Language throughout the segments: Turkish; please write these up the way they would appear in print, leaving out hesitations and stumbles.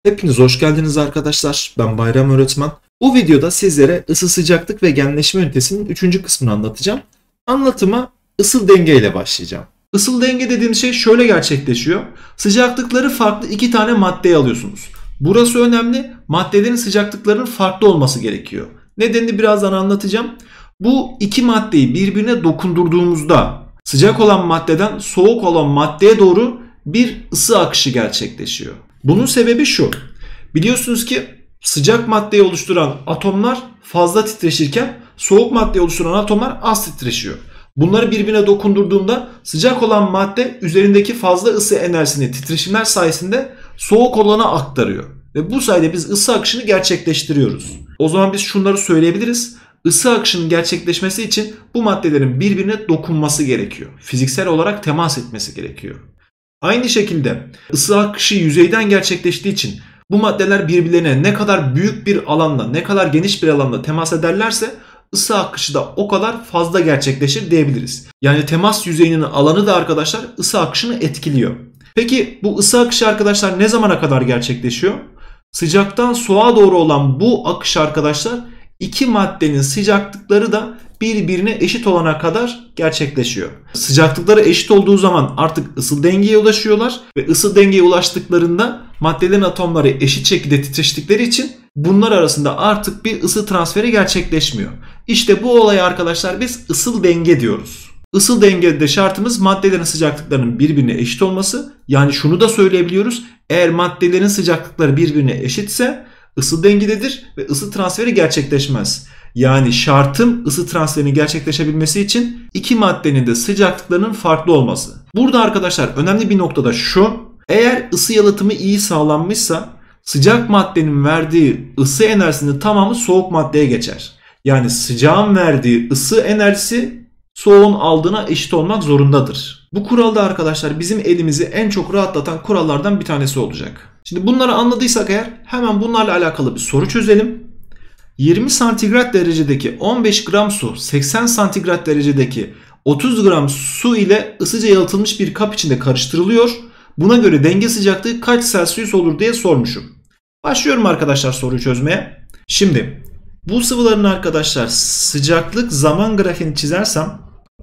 Hepiniz hoş geldiniz arkadaşlar. Ben Bayram Öğretmen. Bu videoda sizlere ısı sıcaklık ve genleşme ünitesinin 3. kısmını anlatacağım. Anlatıma ısıl denge ile başlayacağım. Isıl denge dediğimiz şey şöyle gerçekleşiyor. Sıcaklıkları farklı iki tane maddeyi alıyorsunuz. Burası önemli. Maddelerin sıcaklıklarının farklı olması gerekiyor. Nedenini birazdan anlatacağım. Bu iki maddeyi birbirine dokundurduğumuzda sıcak olan maddeden soğuk olan maddeye doğru bir ısı akışı gerçekleşiyor. Bunun sebebi şu. Biliyorsunuz ki sıcak maddeyi oluşturan atomlar fazla titreşirken soğuk maddeyi oluşturan atomlar az titreşiyor. Bunları birbirine dokundurduğunda sıcak olan madde üzerindeki fazla ısı enerjisini titreşimler sayesinde soğuk olana aktarıyor. Ve bu sayede biz ısı akışını gerçekleştiriyoruz. O zaman biz şunları söyleyebiliriz. Isı akışının gerçekleşmesi için bu maddelerin birbirine dokunması gerekiyor. Fiziksel olarak temas etmesi gerekiyor. Aynı şekilde ısı akışı yüzeyden gerçekleştiği için bu maddeler birbirlerine ne kadar büyük bir alanda, ne kadar geniş bir alanda temas ederlerse ısı akışı da o kadar fazla gerçekleşir diyebiliriz. Yani temas yüzeyinin alanı da arkadaşlar ısı akışını etkiliyor. Peki bu ısı akışı arkadaşlar ne zamana kadar gerçekleşiyor? Sıcaktan soğuğa doğru olan bu akış arkadaşlar iki maddenin sıcaklıkları da birbirine eşit olana kadar gerçekleşiyor. Sıcaklıkları eşit olduğu zaman artık ısı dengeye ulaşıyorlar ve ısı dengeye ulaştıklarında maddelerin atomları eşit şekilde titreştikleri için bunlar arasında artık bir ısı transferi gerçekleşmiyor. İşte bu olaya arkadaşlar biz ısıl denge diyoruz. Isıl dengede şartımız maddelerin sıcaklıklarının birbirine eşit olması. Yani şunu da söyleyebiliyoruz. Eğer maddelerin sıcaklıkları birbirine eşitse ısı dengededir ve ısı transferi gerçekleşmez. Yani şartım ısı transferinin gerçekleşebilmesi için iki maddenin de sıcaklıklarının farklı olması. Burada arkadaşlar önemli bir noktada şu. Eğer ısı yalıtımı iyi sağlanmışsa sıcak maddenin verdiği ısı enerjisinin tamamı soğuk maddeye geçer. Yani sıcağın verdiği ısı enerjisi soğuğun aldığına eşit olmak zorundadır. Bu kuralda arkadaşlar bizim elimizi en çok rahatlatan kurallardan bir tanesi olacak. Şimdi bunları anladıysak eğer hemen bunlarla alakalı bir soru çözelim. 20 santigrat derecedeki 15 gram su 80 santigrat derecedeki 30 gram su ile ısıca yalıtılmış bir kap içinde karıştırılıyor. Buna göre denge sıcaklığı kaç Celsius olur diye sormuşum. Başlıyorum arkadaşlar soruyu çözmeye. Şimdi bu sıvıların arkadaşlar sıcaklık zaman grafiğini çizersem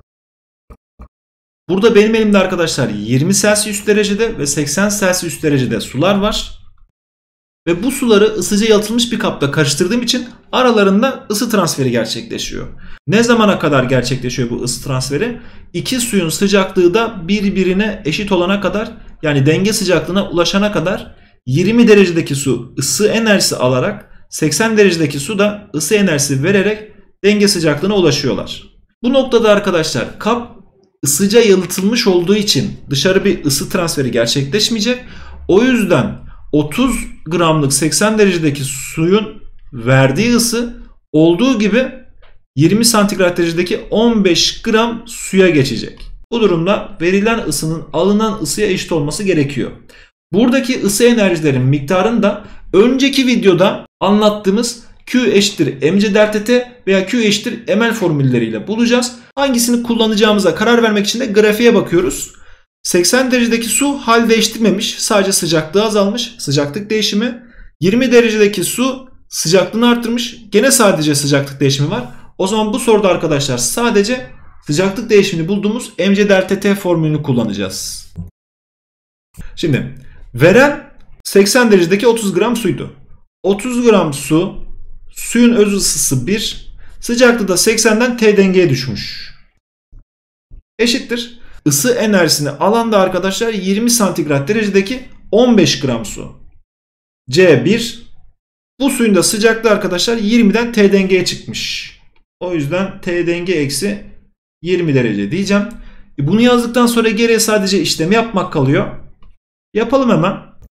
burada benim elimde arkadaşlar 20 Celsius derecede ve 80 Celsius derecede sular var. Ve bu suları ısıca yalıtılmış bir kapta karıştırdığım için aralarında ısı transferi gerçekleşiyor. Ne zamana kadar gerçekleşiyor bu ısı transferi? İki suyun sıcaklığı da birbirine eşit olana kadar, yani denge sıcaklığına ulaşana kadar 20 derecedeki su ısı enerjisi alarak 80 derecedeki su da ısı enerjisi vererek denge sıcaklığına ulaşıyorlar. Bu noktada arkadaşlar kap ısıca yalıtılmış olduğu için dışarı bir ısı transferi gerçekleşmeyecek. O yüzden 30 gramlık 80 derecedeki suyun verdiği ısı olduğu gibi 20 santigrat derecedeki 15 gram suya geçecek. Bu durumda verilen ısının alınan ısıya eşit olması gerekiyor. Buradaki ısı enerjilerin miktarını da önceki videoda anlattığımız Q eşittir mc delta T veya Q eşittir ml formülleriyle bulacağız. Hangisini kullanacağımıza karar vermek için de grafiğe bakıyoruz. 80 derecedeki su hal değiştirmemiş. Sadece sıcaklığı azalmış. Sıcaklık değişimi. 20 derecedeki su sıcaklığını arttırmış. Gene sadece sıcaklık değişimi var. O zaman bu soruda arkadaşlar sadece sıcaklık değişimini bulduğumuz mc delta T formülünü kullanacağız. Şimdi veren 80 derecedeki 30 gram suydu. 30 gram su, suyun öz ısısı 1, sıcaklığı da 80'den T dengeye düşmüş. Eşittir. Isı enerjisini alan da arkadaşlar 20 santigrat derecedeki 15 gram su. C1. Bu suyun da sıcaklığı arkadaşlar 20'den T dengeye çıkmış. O yüzden T denge eksi 20 derece diyeceğim. Bunu yazdıktan sonra geriye sadece işlemi yapmak kalıyor. Yapalım hemen.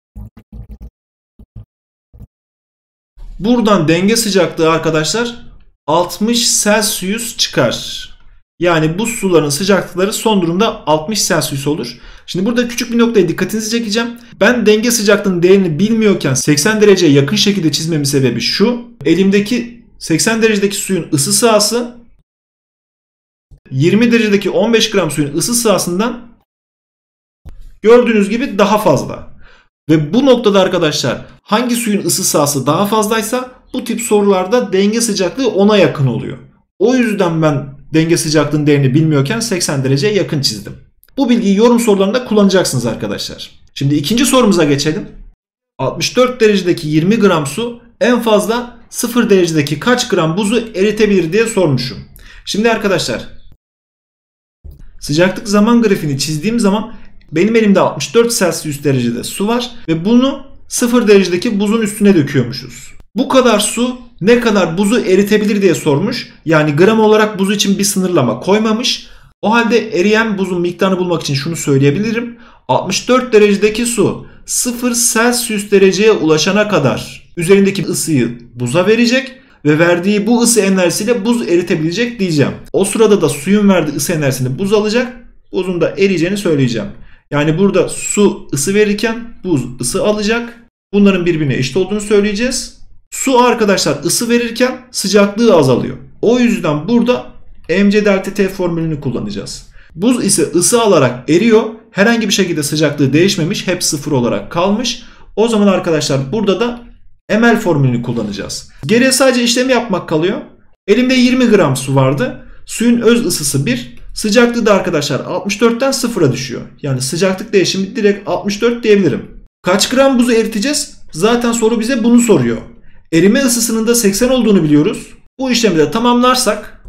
Buradan denge sıcaklığı arkadaşlar 60 Celsius çıkar. Yani bu suların sıcaklıkları son durumda 60 Celsius olur. Şimdi burada küçük bir noktaya dikkatinizi çekeceğim. Ben denge sıcaklığının değerini bilmiyorken 80 dereceye yakın şekilde çizmemin sebebi şu. Elimdeki 80 derecedeki suyun ısı sahası 20 derecedeki 15 gram suyun ısı sahasından gördüğünüz gibi daha fazla. Ve bu noktada arkadaşlar hangi suyun ısı sahası daha fazlaysa bu tip sorularda denge sıcaklığı 10'a yakın oluyor. O yüzden ben denge sıcaklığının değerini bilmiyorken 80 dereceye yakın çizdim. Bu bilgiyi yorum sorularında kullanacaksınız arkadaşlar. Şimdi ikinci sorumuza geçelim. 64 derecedeki 20 gram su en fazla 0 derecedeki kaç gram buzu eritebilir diye sormuşum. Şimdi arkadaşlar sıcaklık zaman grafiğini çizdiğim zaman benim elimde 64 Celsius derecede su var ve bunu 0 derecedeki buzun üstüne döküyormuşuz. Bu kadar su ne kadar buzu eritebilir diye sormuş. Yani gram olarak buzu için bir sınırlama koymamış. O halde eriyen buzun miktarını bulmak için şunu söyleyebilirim. 64 derecedeki su 0 Celsius dereceye ulaşana kadar üzerindeki ısıyı buza verecek ve verdiği bu ısı enerjisiyle buz eritebilecek diyeceğim. O sırada da suyun verdiği ısı enerjisini buz alacak, buzun da eriyeceğini söyleyeceğim. Yani burada su ısı verirken buz ısı alacak. Bunların birbirine eşit olduğunu söyleyeceğiz. Su arkadaşlar ısı verirken sıcaklığı azalıyor. O yüzden burada mc delta T formülünü kullanacağız. Buz ise ısı alarak eriyor. Herhangi bir şekilde sıcaklığı değişmemiş. Hep sıfır olarak kalmış. O zaman arkadaşlar burada da ml formülünü kullanacağız. Geriye sadece işlemi yapmak kalıyor. Elimde 20 gram su vardı. Suyun öz ısısı 1. Sıcaklığı da arkadaşlar 64'ten 0'a düşüyor. Yani sıcaklık değişimi direkt 64 diyebilirim. Kaç gram buzu eriteceğiz? Zaten soru bize bunu soruyor. Erime ısısının da 80 olduğunu biliyoruz. Bu işlemi de tamamlarsak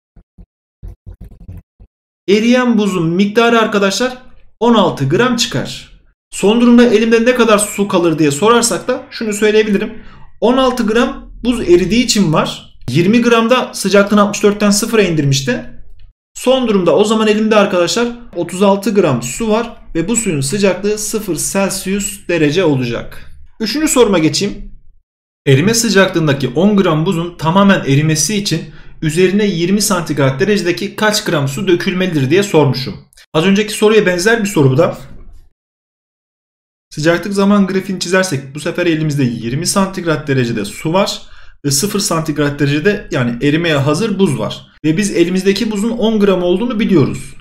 eriyen buzun miktarı arkadaşlar 16 gram çıkar. Son durumda elimde ne kadar su kalır diye sorarsak da şunu söyleyebilirim. 16 gram buz eridiği için var. 20 gramda sıcaklığını 64'ten 0'a indirmişti. Son durumda o zaman elimde arkadaşlar 36 gram su var ve bu suyun sıcaklığı 0 Celsius derece olacak. Üçüncü soruma geçeyim. Erime sıcaklığındaki 10 gram buzun tamamen erimesi için üzerine 20 santigrat derecedeki kaç gram su dökülmelidir diye sormuşum. Az önceki soruya benzer bir soru bu da. Sıcaklık zaman grafiğini çizersek bu sefer elimizde 20 santigrat derecede su var ve 0 santigrat derecede yani erimeye hazır buz var. Ve biz elimizdeki buzun 10 gram olduğunu biliyoruz.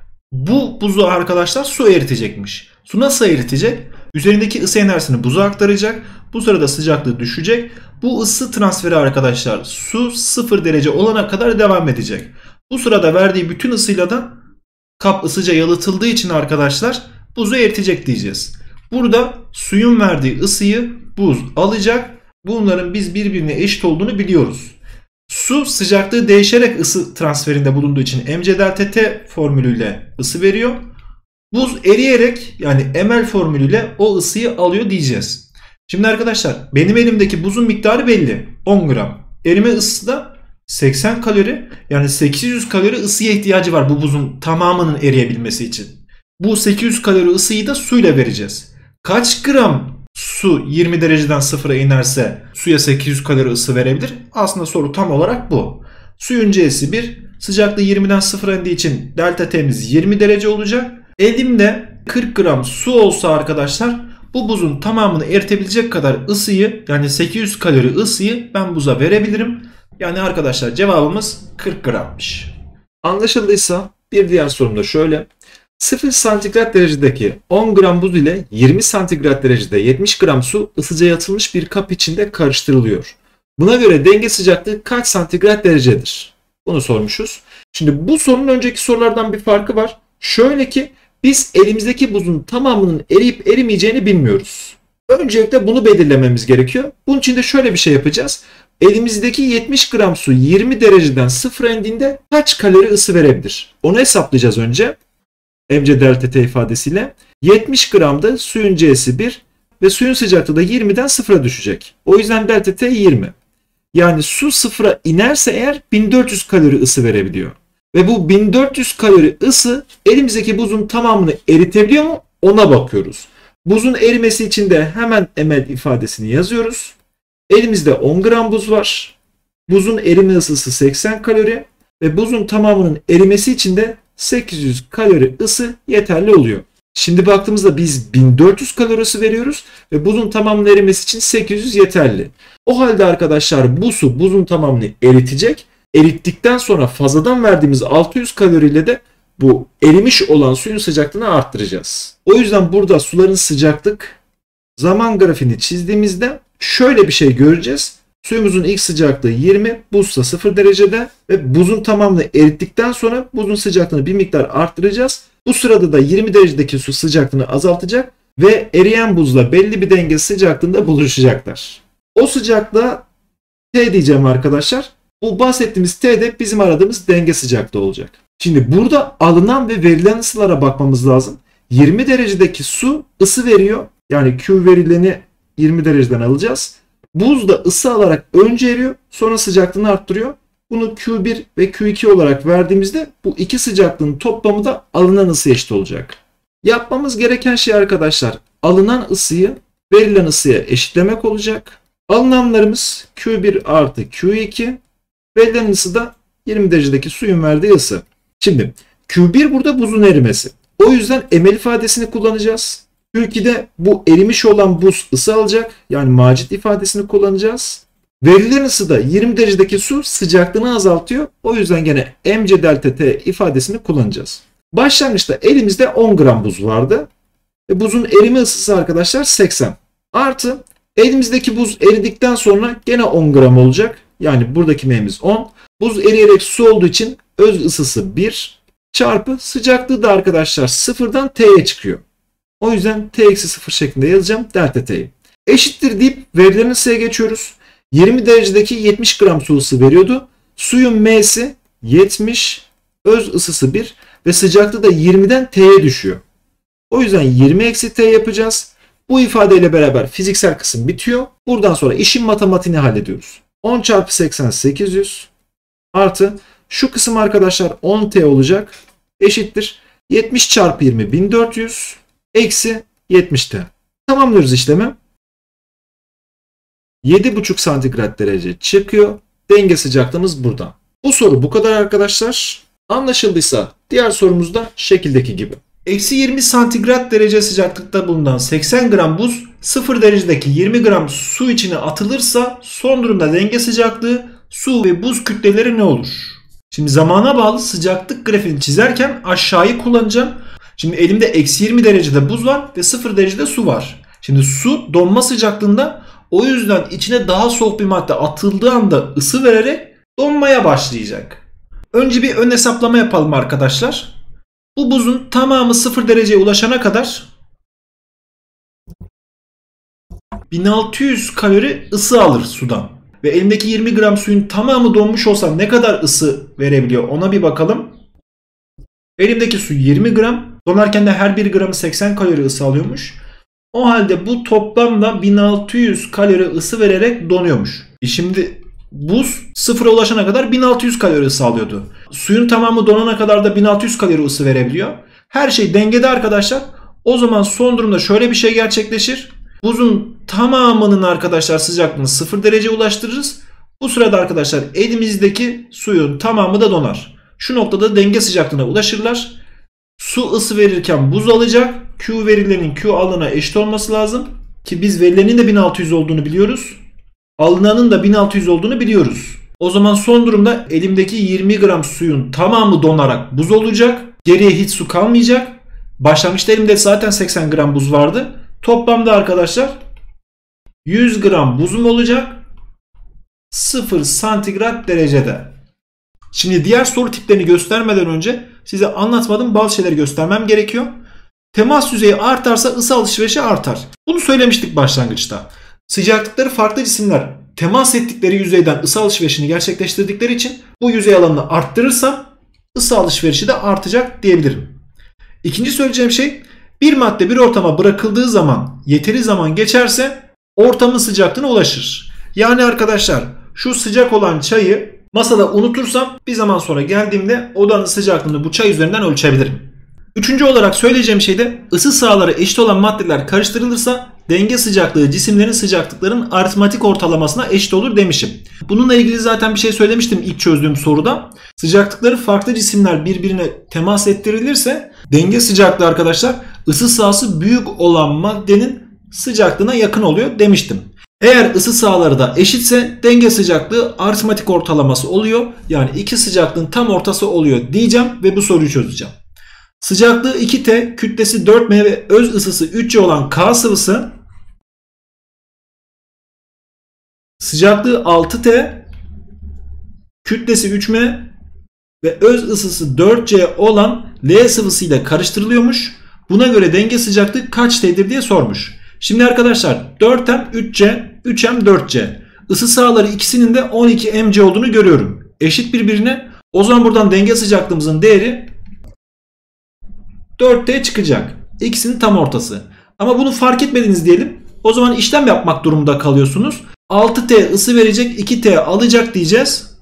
Bu buzu arkadaşlar su eritecekmiş. Su nasıl eritecek? Üzerindeki ısı enerjisini buza aktaracak. Bu sırada sıcaklığı düşecek. Bu ısı transferi arkadaşlar su 0 derece olana kadar devam edecek. Bu sırada verdiği bütün ısıyla da kap ısıca yalıtıldığı için arkadaşlar buzu eritecek diyeceğiz. Burada suyun verdiği ısıyı buz alacak. Bunların biz birbirine eşit olduğunu biliyoruz. Su sıcaklığı değişerek ısı transferinde bulunduğu için mc delta T formülüyle ısı veriyor. Buz eriyerek yani ml formülüyle o ısıyı alıyor diyeceğiz. Şimdi arkadaşlar benim elimdeki buzun miktarı belli. 10 gram. Erime ısısı da 80 kalori. Yani 800 kalori ısıya ihtiyacı var bu buzun tamamının eriyebilmesi için. Bu 800 kalori ısıyı da suyla vereceğiz. Kaç gram su 20 dereceden 0'a inerse suya 800 kalori ısı verebilir? Aslında soru tam olarak bu. Suyun C'si 1. Sıcaklığı 20'den 0'a indiği için delta T'miz 20 derece olacak. Elimde 40 gram su olsa arkadaşlar bu buzun tamamını eritebilecek kadar ısıyı yani 800 kalori ısıyı ben buza verebilirim. Yani arkadaşlar cevabımız 40 grammış. Anlaşıldıysa bir diğer sorum da şöyle. 0 santigrat derecedeki 10 gram buz ile 20 santigrat derecede 70 gram su ısıca yatılmış bir kap içinde karıştırılıyor. Buna göre denge sıcaklığı kaç santigrat derecedir? Bunu sormuşuz. Şimdi bu sorunun önceki sorulardan bir farkı var. Şöyle ki biz elimizdeki buzun tamamının eriyip erimeyeceğini bilmiyoruz. Öncelikle bunu belirlememiz gerekiyor. Bunun için de şöyle bir şey yapacağız. Elimizdeki 70 gram su 20 dereceden 0'a indiğinde kaç kalori ısı verebilir? Onu hesaplayacağız önce. mc delta T ifadesiyle. 70 gramda suyun C'si 1 ve suyun sıcaklığı da 20'den 0'a düşecek. O yüzden delta T 20. Yani su 0'a inerse eğer 1400 kalori ısı verebiliyor. Ve bu 1400 kalori ısı elimizdeki buzun tamamını eritebiliyor mu? Ona bakıyoruz. Buzun erimesi için de hemen ml ifadesini yazıyoruz. Elimizde 10 gram buz var. Buzun erime ısısı 80 kalori ve buzun tamamının erimesi için de 800 kalori ısı yeterli oluyor. Şimdi baktığımızda biz 1400 kalori ısı veriyoruz ve buzun tamamının erimesi için 800 yeterli. O halde arkadaşlar bu su buzun tamamını eritecek. Erittikten sonra fazladan verdiğimiz 600 kaloriyle de bu erimiş olan suyun sıcaklığını arttıracağız. O yüzden burada suların sıcaklık zaman grafiğini çizdiğimizde şöyle bir şey göreceğiz. Suyumuzun ilk sıcaklığı 20, buzsa 0 derecede ve buzun tamamını erittikten sonra buzun sıcaklığını bir miktar arttıracağız. Bu sırada da 20 derecedeki su sıcaklığını azaltacak ve eriyen buzla belli bir denge sıcaklığında buluşacaklar. O sıcaklığa T diyeceğim arkadaşlar. Bu bahsettiğimiz T de bizim aradığımız denge sıcaklığı olacak. Şimdi burada alınan ve verilen ısılara bakmamız lazım. 20 derecedeki su ısı veriyor. Yani Q verileni 20 dereceden alacağız. Buz da ısı alarak önce eriyor, sonra sıcaklığını arttırıyor. Bunu Q1 ve Q2 olarak verdiğimizde bu iki sıcaklığın toplamı da alınan ısıya eşit olacak. Yapmamız gereken şey arkadaşlar, alınan ısıyı verilen ısıya eşitlemek olacak. Alınanlarımız Q1 artı Q2, verilen ısı da 20 derecedeki suyun verdiği ısı. Şimdi Q1 burada buzun erimesi. O yüzden ml ifadesini kullanacağız. Q2'de bu erimiş olan buz ısı alacak. Yani macit ifadesini kullanacağız. Verilen ısı da 20 derecedeki su sıcaklığını azaltıyor. O yüzden gene mc delta t ifadesini kullanacağız. Başlangıçta elimizde 10 gram buz vardı. Buzun erime ısısı arkadaşlar 80. Artı elimizdeki buz eridikten sonra gene 10 gram olacak. Yani buradaki m'miz 10. Buz eriyerek su olduğu için öz ısısı 1 çarpı sıcaklığı da arkadaşlar sıfırdan t'ye çıkıyor. O yüzden t-0 şeklinde yazacağım delta t'yi. Eşittir deyip verilen ısıya geçiyoruz. 20 derecedeki 70 gram su ısı veriyordu. Suyun m'si 70, öz ısısı 1 ve sıcaklığı da 20'den t'ye düşüyor. O yüzden 20 eksi t yapacağız. Bu ifadeyle beraber fiziksel kısım bitiyor. Buradan sonra işin matematiğini hallediyoruz. 10 çarpı 80 800 artı şu kısım arkadaşlar 10t olacak. Eşittir 70 çarpı 20 1400 eksi 70t. Tamamlıyoruz işlemi. 7,5 santigrat derece çıkıyor. Denge sıcaklığımız burada. Bu soru bu kadar arkadaşlar. Anlaşıldıysa diğer sorumuz da şekildeki gibi. Eksi 20 santigrat derece sıcaklıkta bulunan 80 gram buz 0 derecedeki 20 gram su içine atılırsa son durumda denge sıcaklığı su ve buz kütleleri ne olur? Şimdi zamana bağlı sıcaklık grafiğini çizerken aşağıyı kullanacağım. Şimdi elimde eksi 20 derecede buz var ve 0 derecede su var. Şimdi su donma sıcaklığında, o yüzden içine daha soğuk bir madde atıldığı anda ısı vererek donmaya başlayacak. Önce bir ön hesaplama yapalım arkadaşlar. Bu buzun tamamı 0 dereceye ulaşana kadar 1600 kalori ısı alır sudan. Ve elimdeki 20 gram suyun tamamı donmuş olsa ne kadar ısı verebiliyor ona bir bakalım. Elimdeki su 20 gram. Donarken de her 1 gramı 80 kalori ısı alıyormuş. O halde bu toplamda 1600 kalori ısı vererek donuyormuş. Şimdi buz sıfıra ulaşana kadar 1600 kalori ısı alıyordu. Suyun tamamı donana kadar da 1600 kalori ısı verebiliyor. Her şey dengede arkadaşlar. O zaman son durumda şöyle bir şey gerçekleşir. Buzun tamamının arkadaşlar sıcaklığını 0 dereceye ulaştırırız. Bu sırada arkadaşlar elimizdeki suyun tamamı da donar. Şu noktada denge sıcaklığına ulaşırlar. Su ısı verirken buz alacak. Q verilenin Q alına eşit olması lazım. Ki biz verilenin de 1600 olduğunu biliyoruz. Alınanın da 1600 olduğunu biliyoruz. O zaman son durumda elimdeki 20 gram suyun tamamı donarak buz olacak. Geriye hiç su kalmayacak. Başlangıçta elimde zaten 80 gram buz vardı. Toplamda arkadaşlar 100 gram buzum olacak. 0 santigrat derecede. Şimdi diğer soru tiplerini göstermeden önce size anlatmadığım bazı şeyleri göstermem gerekiyor. Temas yüzeyi artarsa ısı alışverişi artar. Bunu söylemiştik başlangıçta. Sıcaklıkları farklı cisimler temas ettikleri yüzeyden ısı alışverişini gerçekleştirdikleri için bu yüzey alanını arttırırsam ısı alışverişi de artacak diyebilirim. İkinci söyleyeceğim şey, bir madde bir ortama bırakıldığı zaman yeteri zaman geçerse ortamın sıcaklığına ulaşır. Yani arkadaşlar şu sıcak olan çayı masada unutursam bir zaman sonra geldiğimde odanın sıcaklığını bu çay üzerinden ölçebilirim. Üçüncü olarak söyleyeceğim şey de ısı sahaları eşit olan maddeler karıştırılırsa denge sıcaklığı cisimlerin sıcaklıkların aritmatik ortalamasına eşit olur demişim. Bununla ilgili zaten bir şey söylemiştim ilk çözdüğüm soruda. Sıcaklıkları farklı cisimler birbirine temas ettirilirse denge sıcaklığı arkadaşlar ısı sahası büyük olan maddenin sıcaklığına yakın oluyor demiştim. Eğer ısı sahaları da eşitse denge sıcaklığı aritmatik ortalaması oluyor. Yani iki sıcaklığın tam ortası oluyor diyeceğim ve bu soruyu çözeceğim. Sıcaklığı 2T, kütlesi 4M ve öz ısısı 3C olan K sıvısı Sıcaklığı 6T, kütlesi 3M ve öz ısısı 4C olan L sıvısıyla karıştırılıyormuş. Buna göre denge sıcaklığı kaç T'dir diye sormuş. Şimdi arkadaşlar 4M 3C, 3M 4C. Isı sahaları ikisinin de 12 mC olduğunu görüyorum. Eşit birbirine. O zaman buradan denge sıcaklığımızın değeri 4T çıkacak. İkisinin tam ortası. Ama bunu fark etmediniz diyelim. O zaman işlem yapmak durumunda kalıyorsunuz. 6T ısı verecek, 2T alacak diyeceğiz.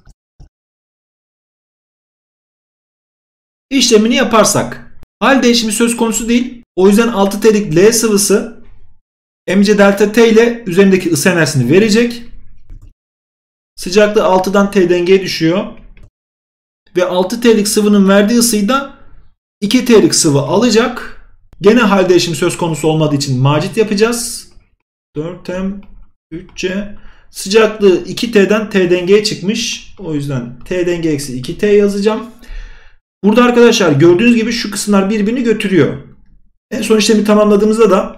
İşlemini yaparsak hal değişimi söz konusu değil. O yüzden 6T'lik L sıvısı mc delta T ile üzerindeki ısı enerjisini verecek. Sıcaklığı 6'dan T dengeye düşüyor. Ve 6T'lik sıvının verdiği ısıyı da 2T'lik sıvı alacak. Gene hal değişimi söz konusu olmadığı için macit yapacağız. 4M 3C. Sıcaklığı 2T'den T dengeye çıkmış. O yüzden T denge eksi 2T yazacağım. Burada arkadaşlar gördüğünüz gibi şu kısımlar birbirini götürüyor. En son işlemi tamamladığımızda da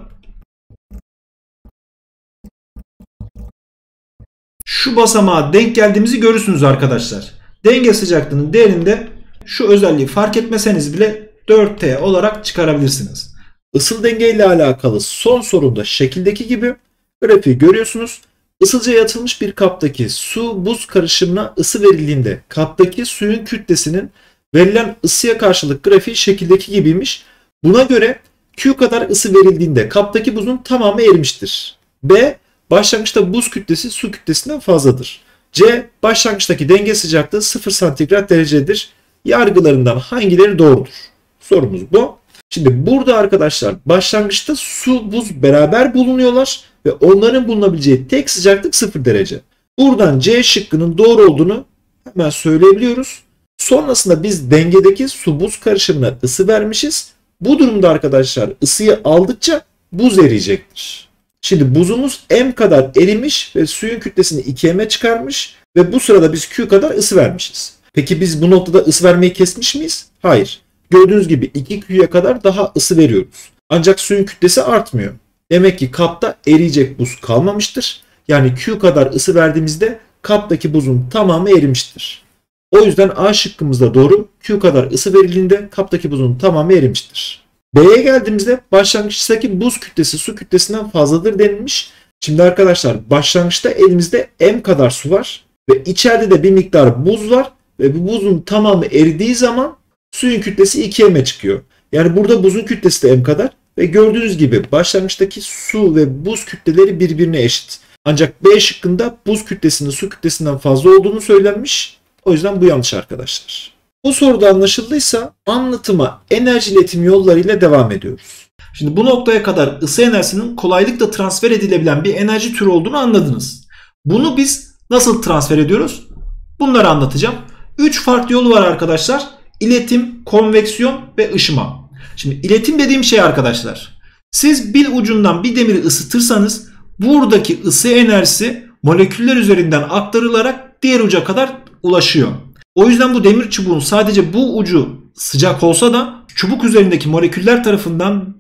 şu basamağa denk geldiğimizi görürsünüz arkadaşlar. Denge sıcaklığının değerinde şu özelliği fark etmeseniz bile 4T olarak çıkarabilirsiniz. Isıl denge ile alakalı son sorunda şekildeki gibi grafiği görüyorsunuz. Isıcıya atılmış bir kaptaki su buz karışımına ısı verildiğinde kaptaki suyun kütlesinin verilen ısıya karşılık grafiği şekildeki gibiymiş. Buna göre Q kadar ısı verildiğinde kaptaki buzun tamamı erimiştir. B. Başlangıçta buz kütlesi su kütlesinden fazladır. C. Başlangıçtaki denge sıcaklığı 0 santigrat derecedir. Yargılarından hangileri doğrudur? Sorumuz bu. Şimdi burada arkadaşlar başlangıçta su buz beraber bulunuyorlar ve onların bulunabileceği tek sıcaklık 0 derece. Buradan C şıkkının doğru olduğunu hemen söyleyebiliyoruz. Sonrasında biz dengedeki su buz karışımına ısı vermişiz. Bu durumda arkadaşlar ısıyı aldıkça buz eriyecektir. Şimdi buzumuz M kadar erimiş ve suyun kütlesini 2M'e çıkarmış ve bu sırada biz Q kadar ısı vermişiz. Peki biz bu noktada ısı vermeyi kesmiş miyiz? Hayır. Gördüğünüz gibi 2Q'ya kadar daha ısı veriyoruz. Ancak suyun kütlesi artmıyor. Demek ki kapta eriyecek buz kalmamıştır. Yani Q kadar ısı verdiğimizde kaptaki buzun tamamı erimiştir. O yüzden A şıkkımızda doğru. Q kadar ısı verildiğinde kaptaki buzun tamamı erimiştir. B'ye geldiğimizde başlangıçtaki buz kütlesi su kütlesinden fazladır denilmiş. Şimdi arkadaşlar başlangıçta elimizde M kadar su var ve içeride de bir miktar buz var ve bu buzun tamamı eridiği zaman suyun kütlesi 2M'e çıkıyor. Yani burada buzun kütlesi de M kadar ve gördüğünüz gibi başlangıçtaki su ve buz kütleleri birbirine eşit. Ancak B şıkkında buz kütlesinin su kütlesinden fazla olduğunu söylenmiş. O yüzden bu yanlış arkadaşlar. Bu soruda anlaşıldıysa anlatıma enerji iletim yollarıyla devam ediyoruz. Şimdi bu noktaya kadar ısı enerjisinin kolaylıkla transfer edilebilen bir enerji türü olduğunu anladınız. Bunu biz nasıl transfer ediyoruz? Bunları anlatacağım. 3 farklı yolu var arkadaşlar. İletim, konveksiyon ve ışıma. Şimdi iletim dediğim şey arkadaşlar. Siz bir ucundan bir demiri ısıtırsanız buradaki ısı enerjisi moleküller üzerinden aktarılarak diğer uca kadar ulaşıyor. O yüzden bu demir çubuğun sadece bu ucu sıcak olsa da çubuk üzerindeki moleküller tarafından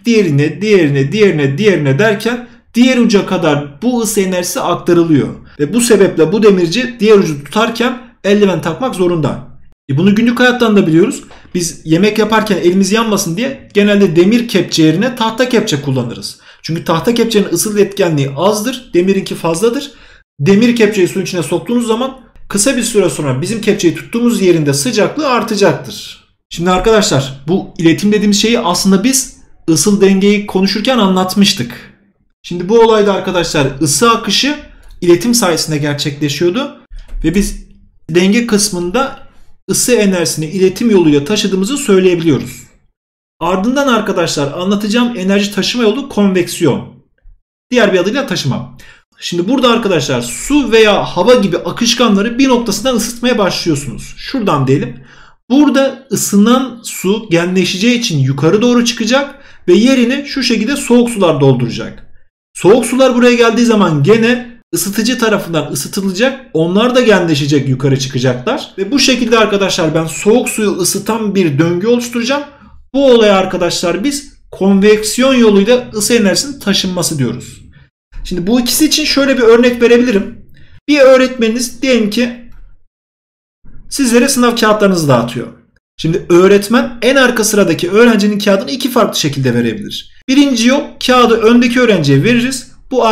diğerine derken diğer uca kadar bu ısı enerjisi aktarılıyor. Ve bu sebeple bu demirci diğer ucu tutarken eldiven takmak zorunda. Bunu günlük hayattan da biliyoruz. Biz yemek yaparken elimiz yanmasın diye genelde demir kepçe yerine tahta kepçe kullanırız. Çünkü tahta kepçenin ısıl etkenliği azdır, demirinki fazladır. Demir kepçeyi suyun içine soktuğunuz zaman kısa bir süre sonra bizim kepçeyi tuttuğumuz yerinde sıcaklığı artacaktır. Şimdi arkadaşlar bu iletim dediğimiz şeyi aslında biz ısıl dengeyi konuşurken anlatmıştık. Şimdi bu olayda arkadaşlar ısı akışı iletim sayesinde gerçekleşiyordu. Ve biz denge kısmında ısı enerjisini iletim yoluyla taşıdığımızı söyleyebiliyoruz. Ardından arkadaşlar anlatacağım enerji taşıma yolu konveksiyon. Diğer bir adıyla taşıma. Şimdi burada arkadaşlar su veya hava gibi akışkanları bir noktasından ısıtmaya başlıyorsunuz. Şuradan diyelim. Burada ısınan su genleşeceği için yukarı doğru çıkacak ve yerini şu şekilde soğuk sular dolduracak. Soğuk sular buraya geldiği zaman gene ısıtıcı tarafından ısıtılacak. Onlar da genleşecek, yukarı çıkacaklar. Ve bu şekilde arkadaşlar ben soğuk suyu ısıtan bir döngü oluşturacağım. Bu olaya arkadaşlar biz konveksiyon yoluyla ısı enerjisinin taşınması diyoruz. Şimdi bu ikisi için şöyle bir örnek verebilirim. Bir öğretmeniniz diyelim ki sizlere sınav kağıtlarınızı dağıtıyor. Şimdi öğretmen en arka sıradaki öğrencinin kağıdını iki farklı şekilde verebilir. Birinci yol, kağıdı öndeki öğrenciye veririz. Bu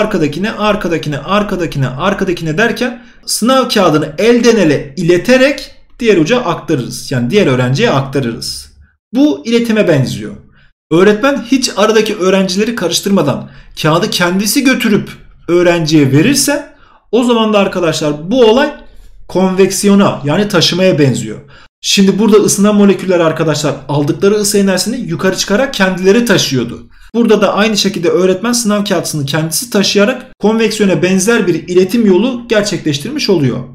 arkadakine derken sınav kağıdını elden ele ileterek diğer uca aktarırız. Yani diğer öğrenciye aktarırız. Bu iletime benziyor. Öğretmen hiç aradaki öğrencileri karıştırmadan kağıdı kendisi götürüp öğrenciye verirse o zaman da arkadaşlar bu olay konveksiyona yani taşımaya benziyor. Şimdi burada ısınan moleküller arkadaşlar aldıkları ısı enerjisini yukarı çıkarak kendileri taşıyordu. Burada da aynı şekilde öğretmen sınav kağıdını kendisi taşıyarak konveksiyona benzer bir iletim yolu gerçekleştirmiş oluyor.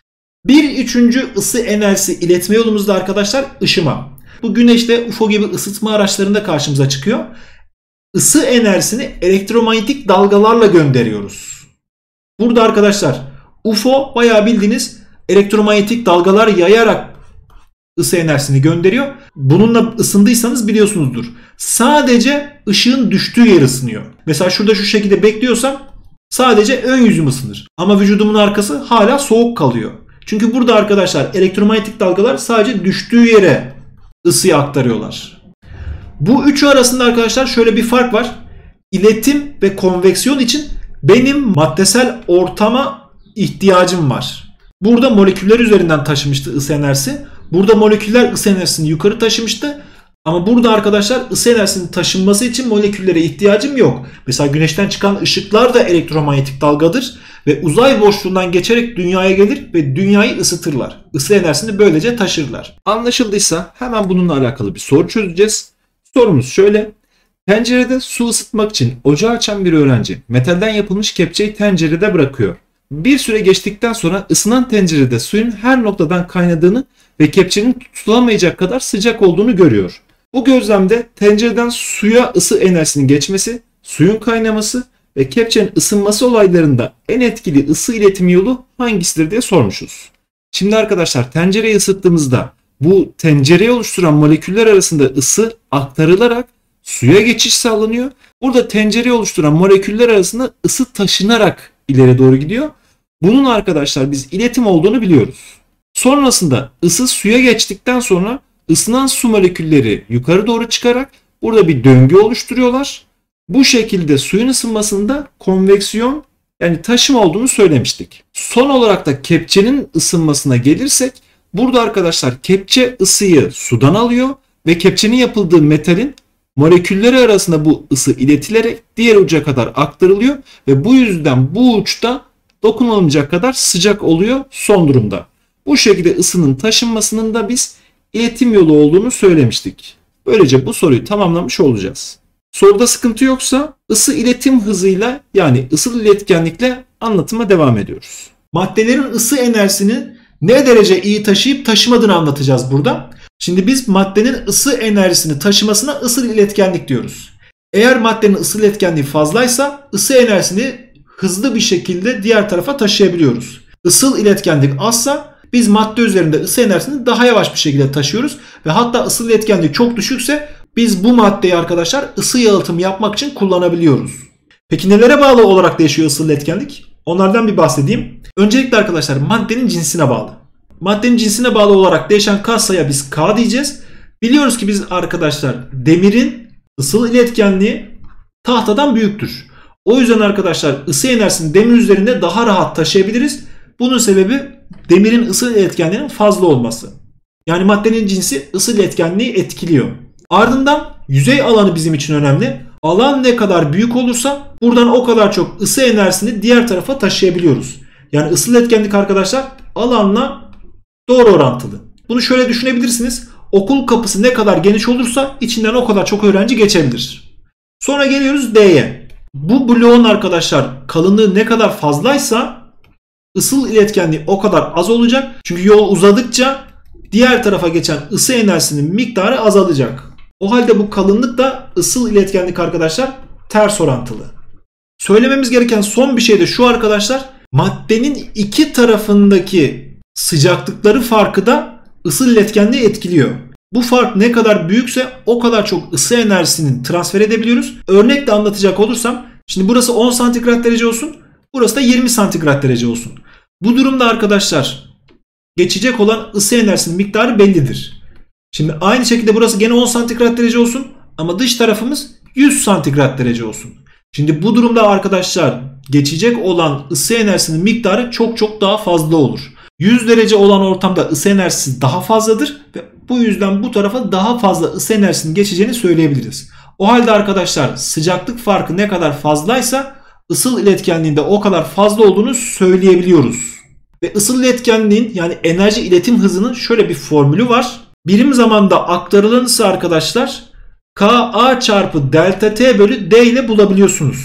Bir üçüncü ısı enerjisi iletme yolumuzda arkadaşlar ışıma. Bu güneşte UFO gibi ısıtma araçlarında karşımıza çıkıyor. Isı enerjisini elektromanyetik dalgalarla gönderiyoruz. Burada arkadaşlar UFO bayağı bildiğiniz elektromanyetik dalgalar yayarak ısı enerjisini gönderiyor. Bununla ısındıysanız biliyorsunuzdur. Sadece ışığın düştüğü yer ısınıyor. Mesela şurada şu şekilde bekliyorsam sadece ön yüzüm ısınır. Ama vücudumun arkası hala soğuk kalıyor. Çünkü burada arkadaşlar elektromanyetik dalgalar sadece düştüğü yere ısıyı aktarıyorlar. Bu üçü arasında arkadaşlar şöyle bir fark var. İletim ve konveksiyon için benim maddesel ortama ihtiyacım var. Burada moleküller üzerinden taşımıştı ısı enerjisi. Burada moleküller ısı enerjisini yukarı taşımıştı. Ama burada arkadaşlar ısı enerjisinin taşınması için moleküllere ihtiyacım yok. Mesela güneşten çıkan ışıklar da elektromanyetik dalgadır. Ve uzay boşluğundan geçerek dünyaya gelir ve dünyayı ısıtırlar. Isı enerjisini böylece taşırlar. Anlaşıldıysa hemen bununla alakalı bir soru çözeceğiz. Sorumuz şöyle. Tencerede su ısıtmak için ocağı açan bir öğrenci metalden yapılmış kepçeyi tencerede bırakıyor. Bir süre geçtikten sonra ısınan tencerede suyun her noktadan kaynadığını ve kepçenin tutulamayacak kadar sıcak olduğunu görüyor. Bu gözlemde tencereden suya ısı enerjisinin geçmesi, suyun kaynaması ve kepçenin ısınması olaylarında en etkili ısı iletimi yolu hangisidir diye sormuşuz. Şimdi arkadaşlar tencereyi ısıttığımızda bu tencereyi oluşturan moleküller arasında ısı aktarılarak suya geçiş sağlanıyor. Burada tencereyi oluşturan moleküller arasında ısı taşınarak ileri doğru gidiyor. Bunun arkadaşlar biz iletim olduğunu biliyoruz. Sonrasında ısı suya geçtikten sonra ısınan su molekülleri yukarı doğru çıkarak burada bir döngü oluşturuyorlar. Bu şekilde suyun ısınmasında konveksiyon yani taşıma olduğunu söylemiştik. Son olarak da kepçenin ısınmasına gelirsek burada arkadaşlar kepçe ısıyı sudan alıyor ve kepçenin yapıldığı metalin molekülleri arasında bu ısı iletilerek diğer uca kadar aktarılıyor ve bu yüzden bu uçta dokunulamayacak kadar sıcak oluyor son durumda. Bu şekilde ısının taşınmasının da biz iletim yolu olduğunu söylemiştik. Böylece bu soruyu tamamlamış olacağız. Soruda sıkıntı yoksa ısı iletim hızıyla yani ısıl iletkenlikle anlatıma devam ediyoruz. Maddelerin ısı enerjisini ne derece iyi taşıyıp taşımadığını anlatacağız burada. Şimdi biz maddenin ısı enerjisini taşımasına ısıl iletkenlik diyoruz. Eğer maddenin ısıl iletkenliği fazlaysa ısı enerjisini hızlı bir şekilde diğer tarafa taşıyabiliyoruz. Isıl iletkenlik azsa biz madde üzerinde ısı enerjisini daha yavaş bir şekilde taşıyoruz ve hatta ısıl iletkenlik çok düşükse biz bu maddeyi arkadaşlar ısı yalıtımı yapmak için kullanabiliyoruz. Peki nelere bağlı olarak değişiyor ısıl iletkenlik? Onlardan bir bahsedeyim. Öncelikle arkadaşlar maddenin cinsine bağlı. Maddenin cinsine bağlı olarak değişen katsayıya biz K diyeceğiz. Biliyoruz ki biz arkadaşlar demirin ısıl iletkenliği tahtadan büyüktür. O yüzden arkadaşlar ısı enerjisini demir üzerinde daha rahat taşıyabiliriz. Bunun sebebi demirin ısı iletkenliğinin fazla olması. Yani maddenin cinsi ısı iletkenliği etkiliyor. Ardından yüzey alanı bizim için önemli. Alan ne kadar büyük olursa buradan o kadar çok ısı enerjisini diğer tarafa taşıyabiliyoruz. Yani ısı iletkenlik arkadaşlar alanla doğru orantılı. Bunu şöyle düşünebilirsiniz. Okul kapısı ne kadar geniş olursa içinden o kadar çok öğrenci geçebilir. Sonra geliyoruz D'ye. Bu bloğun arkadaşlar kalınlığı ne kadar fazlaysa ısıl iletkenliği o kadar az olacak. Çünkü yol uzadıkça diğer tarafa geçen ısı enerjisinin miktarı azalacak. O halde bu kalınlık da ısıl iletkenlik arkadaşlar ters orantılı. Söylememiz gereken son bir şey de şu arkadaşlar. Maddenin iki tarafındaki sıcaklıkları farkı da ısıl iletkenliği etkiliyor. Bu fark ne kadar büyükse o kadar çok ısı enerjisini transfer edebiliyoruz. Örnekle anlatacak olursam şimdi burası 10 santigrat derece olsun. Burası da 20 santigrat derece olsun. Bu durumda arkadaşlar geçecek olan ısı enerjisinin miktarı bellidir. Şimdi aynı şekilde burası gene 10 santigrat derece olsun ama dış tarafımız 100 santigrat derece olsun. Şimdi bu durumda arkadaşlar geçecek olan ısı enerjisinin miktarı çok çok daha fazla olur. 100 derece olan ortamda ısı enerjisi daha fazladır ve bu yüzden bu tarafa daha fazla ısı enerjisinin geçeceğini söyleyebiliriz. O halde arkadaşlar sıcaklık farkı ne kadar fazlaysa ısıl iletkenliğinde o kadar fazla olduğunu söyleyebiliyoruz. Ve ısıl iletkenliğin yani enerji iletim hızının şöyle bir formülü var. Birim zamanda aktarılan ısı arkadaşlar Ka çarpı delta T bölü D ile bulabiliyorsunuz.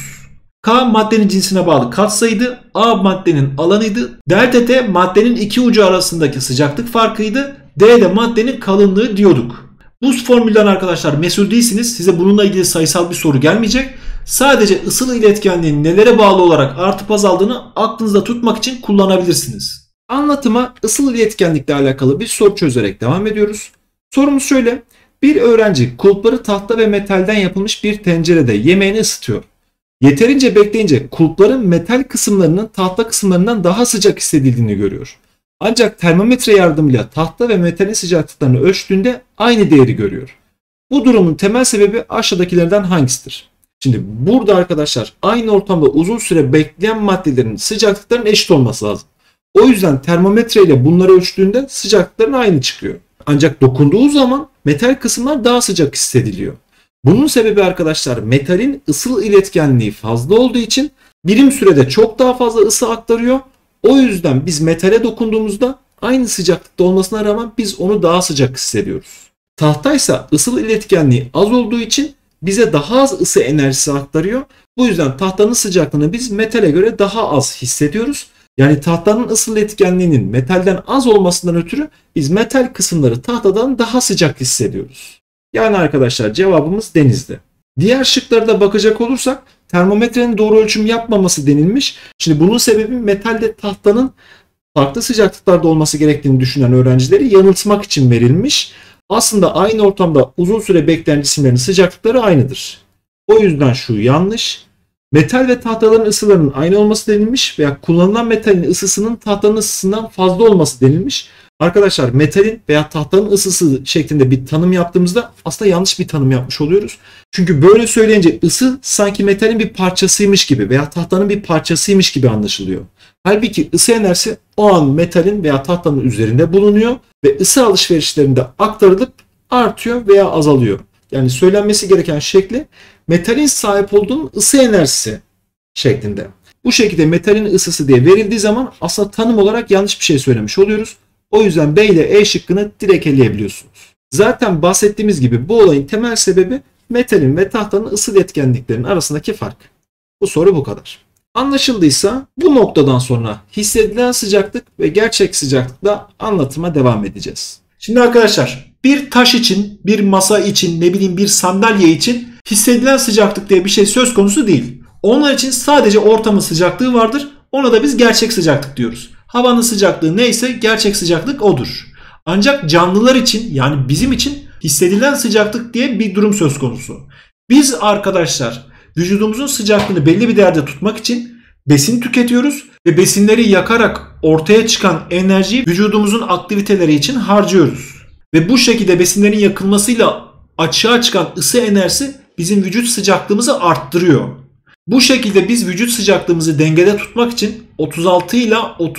K maddenin cinsine bağlı katsayıydı. A maddenin alanıydı. Delta T maddenin iki ucu arasındaki sıcaklık farkıydı. D de maddenin kalınlığı diyorduk. Bu formülden arkadaşlar mesul değilsiniz. Size bununla ilgili sayısal bir soru gelmeyecek. Sadece ısıl iletkenliğin nelere bağlı olarak artıp azaldığını aklınızda tutmak için kullanabilirsiniz. Anlatıma ısıl iletkenlikle alakalı bir soru çözerek devam ediyoruz. Sorumuz şöyle. Bir öğrenci kulpları tahta ve metalden yapılmış bir tencerede yemeğini ısıtıyor. Yeterince bekleyince kulpların metal kısımlarının tahta kısımlarından daha sıcak hissedildiğini görüyor. Ancak termometre yardımıyla tahta ve metalin sıcaklıklarını ölçtüğünde aynı değeri görüyor. Bu durumun temel sebebi aşağıdakilerden hangisidir? Şimdi burada arkadaşlar aynı ortamda uzun süre bekleyen maddelerin sıcaklıklarının eşit olması lazım. O yüzden termometre ile bunları ölçtüğünde sıcaklıkların aynı çıkıyor. Ancak dokunduğu zaman metal kısımlar daha sıcak hissediliyor. Bunun sebebi arkadaşlar metalin ısıl iletkenliği fazla olduğu için birim sürede çok daha fazla ısı aktarıyor. O yüzden biz metale dokunduğumuzda aynı sıcaklıkta olmasına rağmen biz onu daha sıcak hissediyoruz. Tahtaysa ısıl iletkenliği az olduğu için bize daha az ısı enerjisi aktarıyor. Bu yüzden tahtanın sıcaklığını biz metale göre daha az hissediyoruz. Yani tahtanın ısıl iletkenliğinin metalden az olmasından ötürü biz metal kısımları tahtadan daha sıcak hissediyoruz. Yani arkadaşlar cevabımız denizde. Diğer şıklara da bakacak olursak termometrenin doğru ölçüm yapmaması denilmiş. Şimdi bunun sebebi metalde tahtanın farklı sıcaklıklarda olması gerektiğini düşünen öğrencileri yanıltmak için verilmiş. Aslında aynı ortamda uzun süre bekleyen cisimlerin sıcaklıkları aynıdır. O yüzden şu yanlış. Metal ve tahtaların ısılarının aynı olması denilmiş veya kullanılan metalin ısısının tahtanın ısısından fazla olması denilmiş. Arkadaşlar metalin veya tahtanın ısısı şeklinde bir tanım yaptığımızda aslında yanlış bir tanım yapmış oluyoruz. Çünkü böyle söyleyince ısı sanki metalin bir parçasıymış gibi veya tahtanın bir parçasıymış gibi anlaşılıyor. Halbuki ısı enerjisi o an metalin veya tahtanın üzerinde bulunuyor ve ısı alışverişlerinde aktarılıp artıyor veya azalıyor. Yani söylenmesi gereken şekli metalin sahip olduğu ısı enerjisi şeklinde. Bu şekilde metalin ısısı diye verildiği zaman aslında tanım olarak yanlış bir şey söylemiş oluyoruz. O yüzden B ile E şıkkını direkt eleyebiliyorsunuz. Zaten bahsettiğimiz gibi bu olayın temel sebebi metalin ve tahtanın ısı iletkenliklerinin arasındaki fark. Bu soru bu kadar. Anlaşıldıysa bu noktadan sonra hissedilen sıcaklık ve gerçek sıcaklıkla anlatıma devam edeceğiz. Şimdi arkadaşlar bir taş için, bir masa için, ne bileyim bir sandalye için hissedilen sıcaklık diye bir şey söz konusu değil. Onlar için sadece ortamın sıcaklığı vardır. Ona da biz gerçek sıcaklık diyoruz. Havanın sıcaklığı neyse gerçek sıcaklık odur. Ancak canlılar için yani bizim için hissedilen sıcaklık diye bir durum söz konusu. Biz arkadaşlar vücudumuzun sıcaklığını belli bir değerde tutmak için besin tüketiyoruz ve besinleri yakarak ortaya çıkan enerjiyi vücudumuzun aktiviteleri için harcıyoruz. Ve bu şekilde besinlerin yakılmasıyla açığa çıkan ısı enerjisi bizim vücut sıcaklığımızı arttırıyor. Bu şekilde biz vücut sıcaklığımızı dengede tutmak için 36 ile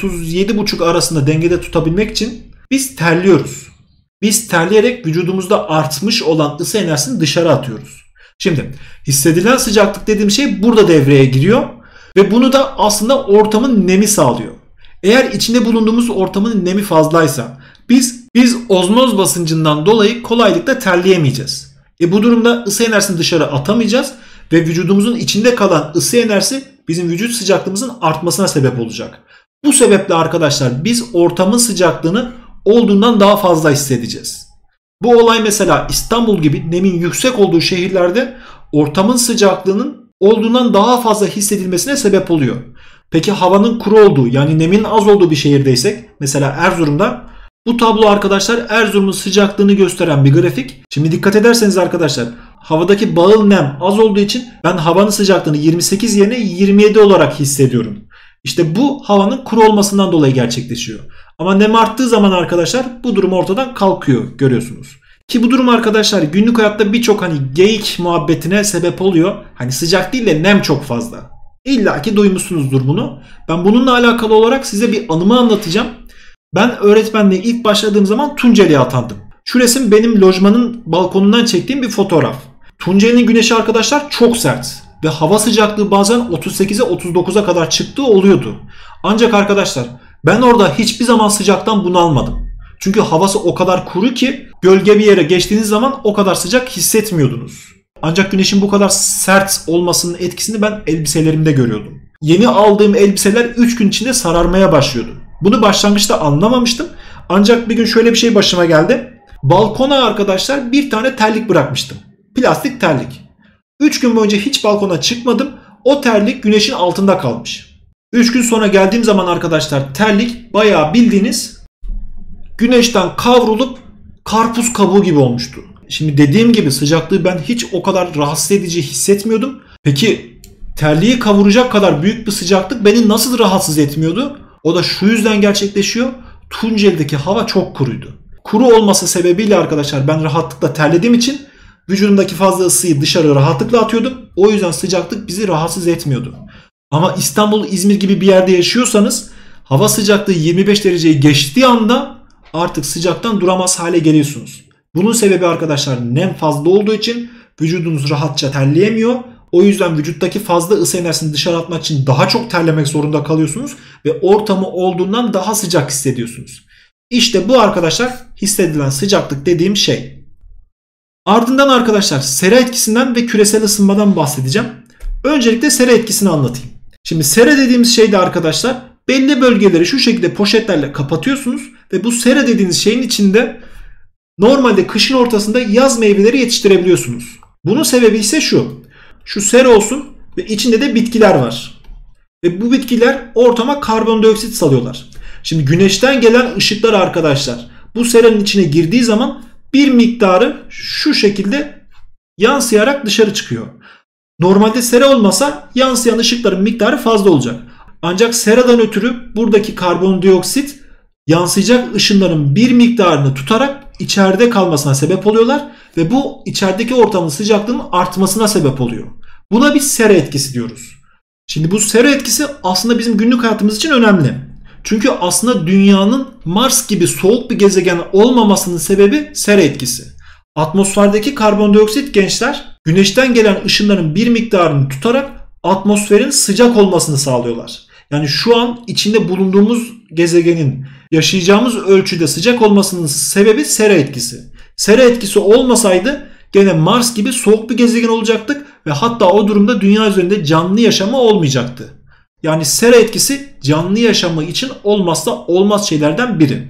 37,5 arasında dengede tutabilmek için biz terliyoruz. Biz terleyerek vücudumuzda artmış olan ısı enerjisini dışarı atıyoruz. Şimdi hissedilen sıcaklık dediğim şey burada devreye giriyor ve bunu da aslında ortamın nemi sağlıyor. Eğer içinde bulunduğumuz ortamın nemi fazlaysa biz ozmoz basıncından dolayı kolaylıkla terleyemeyeceğiz. Bu durumda ısı enerjisini dışarı atamayacağız ve vücudumuzun içinde kalan ısı enerjisi bizim vücut sıcaklığımızın artmasına sebep olacak. Bu sebeple arkadaşlar biz ortamın sıcaklığını olduğundan daha fazla hissedeceğiz. Bu olay mesela İstanbul gibi nemin yüksek olduğu şehirlerde ortamın sıcaklığının olduğundan daha fazla hissedilmesine sebep oluyor. Peki havanın kuru olduğu yani nemin az olduğu bir şehirdeysek mesela Erzurum'da bu tablo arkadaşlar Erzurum'un sıcaklığını gösteren bir grafik. Şimdi dikkat ederseniz arkadaşlar havadaki bağıl nem az olduğu için ben havanın sıcaklığını 28 yerine 27 olarak hissediyorum. İşte bu havanın kuru olmasından dolayı gerçekleşiyor. Ama nem arttığı zaman arkadaşlar bu durum ortadan kalkıyor, görüyorsunuz. Ki bu durum arkadaşlar günlük hayatta birçok geyik muhabbetine sebep oluyor. Sıcak değil de nem çok fazla. İlla ki duymuşsunuzdur bunu. Ben bununla alakalı olarak size bir anımı anlatacağım. Ben öğretmenliğe ilk başladığım zaman Tunceli'ye atandım. Şu resim benim lojmanın balkonundan çektiğim bir fotoğraf. Tunceli'nin güneşi arkadaşlar çok sert. Ve hava sıcaklığı bazen 38'e 39'a kadar çıktığı oluyordu. Ancak arkadaşlar ben orada hiçbir zaman sıcaktan bunalmadım. Çünkü havası o kadar kuru ki gölge bir yere geçtiğiniz zaman o kadar sıcak hissetmiyordunuz. Ancak güneşin bu kadar sert olmasının etkisini ben elbiselerimde görüyordum. Yeni aldığım elbiseler 3 gün içinde sararmaya başlıyordu. Bunu başlangıçta anlamamıştım. Ancak bir gün şöyle bir şey başıma geldi. Balkona arkadaşlar bir tane terlik bırakmıştım. Plastik terlik. 3 gün boyunca hiç balkona çıkmadım. O terlik güneşin altında kalmış. 3 gün sonra geldiğim zaman arkadaşlar terlik bayağı bildiğiniz güneşten kavrulup karpuz kabuğu gibi olmuştu. Şimdi dediğim gibi sıcaklığı ben hiç o kadar rahatsız edici hissetmiyordum. Peki terliği kavuracak kadar büyük bir sıcaklık beni nasıl rahatsız etmiyordu? O da şu yüzden gerçekleşiyor. Tunceli'deki hava çok kuruydu. Kuru olması sebebiyle arkadaşlar ben rahatlıkla terlediğim için vücudumdaki fazla ısıyı dışarı rahatlıkla atıyordum. O yüzden sıcaklık bizi rahatsız etmiyordu. Ama İstanbul, İzmir gibi bir yerde yaşıyorsanız hava sıcaklığı 25 dereceyi geçtiği anda artık sıcaktan duramaz hale geliyorsunuz. Bunun sebebi arkadaşlar nem fazla olduğu için vücudunuz rahatça terleyemiyor. O yüzden vücuttaki fazla ısı enerjisini dışarı atmak için daha çok terlemek zorunda kalıyorsunuz ve ortamı olduğundan daha sıcak hissediyorsunuz. İşte bu arkadaşlar hissedilen sıcaklık dediğim şey. Ardından arkadaşlar sera etkisinden ve küresel ısınmadan bahsedeceğim. Öncelikle sera etkisini anlatayım. Şimdi sera dediğimiz şey de arkadaşlar belli bölgeleri şu şekilde poşetlerle kapatıyorsunuz ve bu sera dediğiniz şeyin içinde normalde kışın ortasında yaz meyveleri yetiştirebiliyorsunuz. Bunun sebebi ise şu. Şu sera olsun ve içinde de bitkiler var. Ve bu bitkiler ortama karbondioksit salıyorlar. Şimdi güneşten gelen ışıklar arkadaşlar bu seranın içine girdiği zaman bir miktarı şu şekilde yansıyarak dışarı çıkıyor. Normalde sera olmasa yansıyan ışıkların miktarı fazla olacak. Ancak seradan ötürü buradaki karbondioksit yansıyacak ışınların bir miktarını tutarak içeride kalmasına sebep oluyorlar ve bu içerideki ortamın sıcaklığının artmasına sebep oluyor. Buna biz sera etkisi diyoruz. Şimdi bu sera etkisi aslında bizim günlük hayatımız için önemli. Çünkü aslında dünyanın Mars gibi soğuk bir gezegen olmamasının sebebi sera etkisi. Atmosferdeki karbondioksit gençler güneşten gelen ışınların bir miktarını tutarak atmosferin sıcak olmasını sağlıyorlar. Yani şu an içinde bulunduğumuz gezegenin yaşayacağımız ölçüde sıcak olmasının sebebi sera etkisi. Sera etkisi olmasaydı gene Mars gibi soğuk bir gezegen olacaktık ve hatta o durumda dünya üzerinde canlı yaşamı olmayacaktı. Yani sera etkisi canlı yaşamı için olmazsa olmaz şeylerden biri.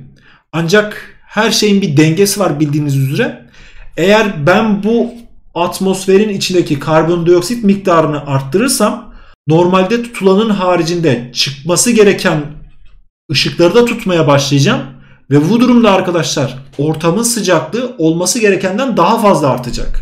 Ancak her şeyin bir dengesi var bildiğiniz üzere. Eğer ben bu atmosferin içindeki karbondioksit miktarını arttırırsam normalde tutulanın haricinde çıkması gereken ışıkları da tutmaya başlayacağım. Ve bu durumda arkadaşlar ortamın sıcaklığı olması gerekenden daha fazla artacak.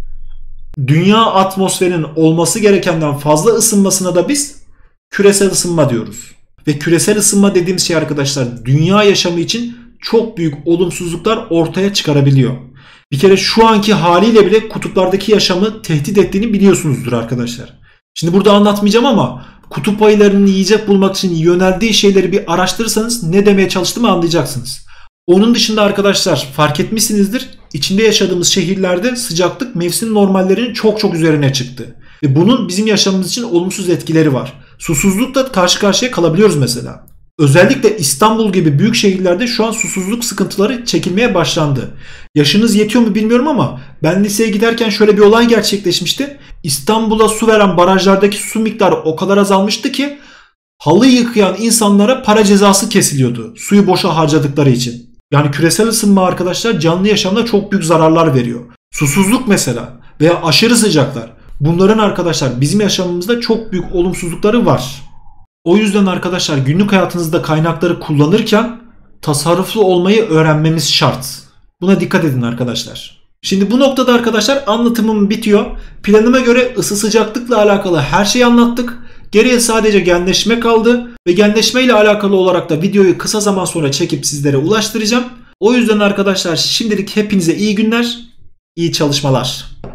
Dünya atmosferinin olması gerekenden fazla ısınmasına da biz küresel ısınma diyoruz. Ve küresel ısınma dediğimiz şey arkadaşlar dünya yaşamı için çok büyük olumsuzluklar ortaya çıkarabiliyor. Bir kere şu anki haliyle bile kutuplardaki yaşamı tehdit ettiğini biliyorsunuzdur arkadaşlar. Şimdi burada anlatmayacağım ama kutup ayılarının yiyecek bulmak için yöneldiği şeyleri bir araştırırsanız ne demeye çalıştığımı anlayacaksınız. Onun dışında arkadaşlar fark etmişsinizdir. İçinde yaşadığımız şehirlerde sıcaklık mevsim normallerinin çok üzerine çıktı. Ve bunun bizim yaşamımız için olumsuz etkileri var. Susuzlukla karşı karşıya kalabiliyoruz mesela. Özellikle İstanbul gibi büyük şehirlerde şu an susuzluk sıkıntıları çekilmeye başlandı. Yaşınız yetiyor mu bilmiyorum ama ben liseye giderken şöyle bir olay gerçekleşmişti. İstanbul'a su veren barajlardaki su miktarı o kadar azalmıştı ki halı yıkayan insanlara para cezası kesiliyordu. Suyu boşa harcadıkları için. Yani küresel ısınma arkadaşlar canlı yaşamda çok büyük zararlar veriyor. Susuzluk mesela veya aşırı sıcaklar. Bunların arkadaşlar bizim yaşamımızda çok büyük olumsuzlukları var. O yüzden arkadaşlar günlük hayatınızda kaynakları kullanırken tasarruflu olmayı öğrenmemiz şart. Buna dikkat edin arkadaşlar. Şimdi bu noktada arkadaşlar anlatımım bitiyor. Planıma göre ısı sıcaklıkla alakalı her şeyi anlattık. Geriye sadece genleşme kaldı ve genleşme ile alakalı olarak da videoyu kısa zaman sonra çekip sizlere ulaştıracağım. O yüzden arkadaşlar şimdilik hepinize iyi günler, iyi çalışmalar.